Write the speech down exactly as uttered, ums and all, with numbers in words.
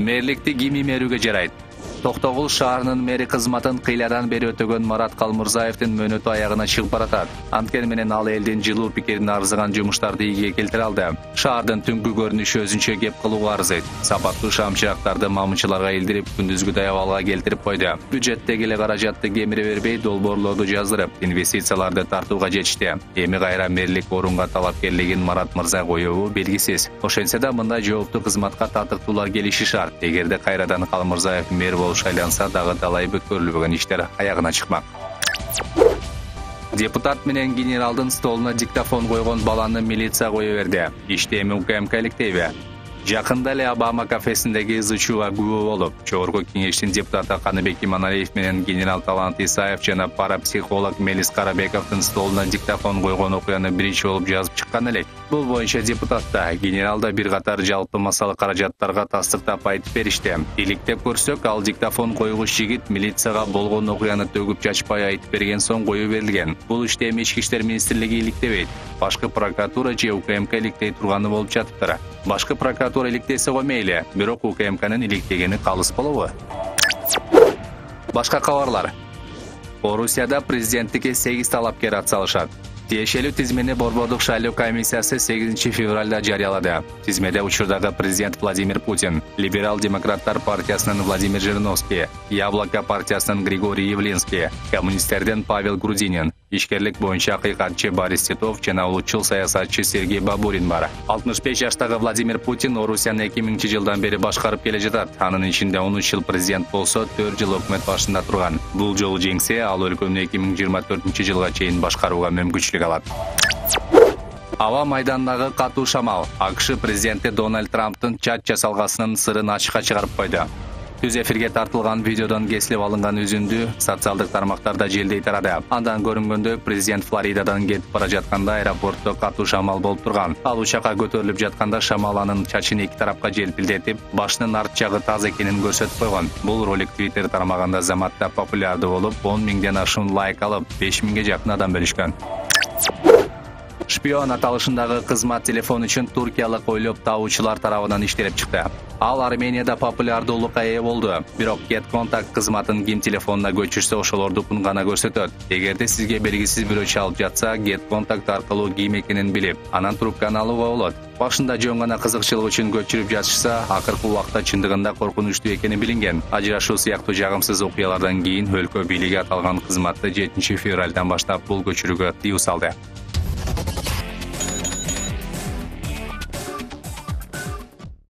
Мэрликти ким имерүүгө жарайт? Токтогул шаарынын мэри кызматын кыйладан бери өтөгөн Марат Калмырзаевдин мөөнөтү аягына чыгып баратат. Анткени менен ал элдин жылуу пикирин арзыган жумуштарды ийге келтире алды. Шаардын түнкү көрүнүшү өзүнчө кеп кылууга арзыйт. Сапаттуу шамчырактарды мамычыларга илдирип, күндүзгү даябалга келтирип койду. Бюджеттеги эле каражатты кемире бербей, долбоорлорду жаздырып, инвестицияларды тартууга жетишти. Эми кайра мэрлик орунга талапкерлигин Марат мырза коёбу белгисиз. Ошентсе да мындай жооптуу кызматка татыктуулар келиши шарт. Эгерде кайрадан Калмырзаев мэр болуп шайланса, дагы талай бүткөрүлбөгөн иштер аягына чыкмак. Депутат менен генералдын столуна диктофон койгон баланы милиция кое берди. Иште эми УКМК иликтейби? Жакында эле Обама кафесиндеги ызычууга күбө болуп, Жогорку кеңештин депутаты Каныбек Иманалиев менен генерал Талант Исаев жана парапсихолог Мелис Карабековдун столуна диктофон койгон окуяны биринчи болуп жазып чыккан элек. Бул боюнча депутатта, генералда бир катар жалпы массалык каражаттарга тастыктап айтып беришти. Иликтеп көрсөк, ал диктофон койгуч жигит милицияга болгон окуяны төгүп чачпай айтып берген соң кое берилген. Бул иште эми Ички иштер министрлиги иликтебейт. Башкы прокуратура же УКМК иликтей турганы болуп жатыптыр. Башкы прокуратура иликтесе го мейли, бирок УКМКнын иликтегени калыс болобу? Башка кабарлар. Орусияда президенттикке сегиз талапкер атсалышат. Тиешелүү тизмени Борбордук шайлоо комиссиясы сегизинчи февралда жарыялады. Тизмеде учурдагы президент Владимир Путин, Либерал-демократтар партиясынын Владимир Жириновский, Яблоко партиясынын Григорий Явлинский, коммунисттерден Павел Грудинин, ишкерлик боюнча акыйкатчы Борис Титов жана улутчул саясатчы Сергей Бабурин бар. алтымыш беш жаштагы Владимир Путин Орусияны эки миңинчи жылдан бери башкарып келе жатат. Анын ичинде он үч жыл президент болсо, төрт жыл өкмөт башында турган. Бул жолу жеңсе, ал өлкөнү эки миң жыйырма төртүнчү жылга чейин башкарууга мүмкүнчүлүк алат. Аба майданындагы катуу шамал АКШ президенти Дональд Трамптын чат жасалгасынын сырын ачыкка чыгарып койду. Түз эфирге тартылган видеодон кесилип алынган үзүндү социалдык тармактарда желдей тарады. Андан көрүнгөндө президент Флоридадан кетип бара жатканда аэропортто катуу шамал болуп турган. Ал учакка көтөрүлүп жатканда шамал анын чачын эки тарапка желпилдетип, башынын арт жагы таз экенин көрсөтүп койгон. Бул ролик Twitter тармагында заматта популярдуу болуп, он миңден ашуун лайк алып, беш миңге жакын адам бөлүшкөн. Шпион аталышындагы кызмат телефон үчүн туркиялык ойлоп табуучулар тарабынан иштелип чыкты. Ал Арменияда популярдуулукка ээ болду. Бирок GetContact кызматын ким телефонуна көчүрсө ошолордукун гана көрсөтөт. Эгерде сизге белгисиз бирөө чалып жатса, GetContact аркылуу ким экенин билип, анан трубканы алууга болот. Башында жөн гана кызыкчылык үчүн көчүрүп жатышса, акыркы убакта чындыгында коркунучтуу экени билинген. Ажырашуу сыяктуу жагымсыз окуялардан кийин өлкө бийлиги аталган кызматты жетинчи февралдан баштап бул көчүрүүгө тыюу салды.